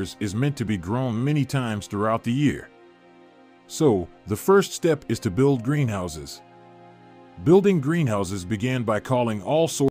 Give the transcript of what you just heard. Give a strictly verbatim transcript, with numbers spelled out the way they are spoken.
peppers is meant to be grown many times throughout the year. So, the first step is to build greenhouses. Building greenhouses began by calling all sorts